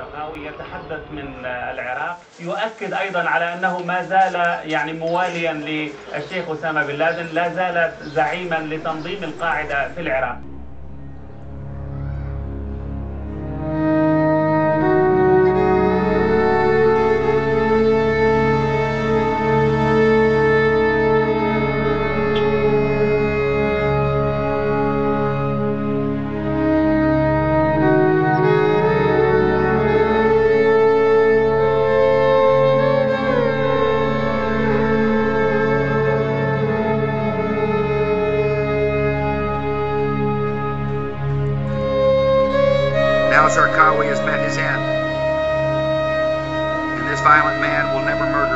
الزرقاوي يتحدث من العراق، يؤكد أيضا على أنه ما زال يعني مواليا للشيخ أسامة بن لادن، لا زال زعيما لتنظيم القاعدة في العراق. Now Zarqawi has met his end, and this violent man will never murder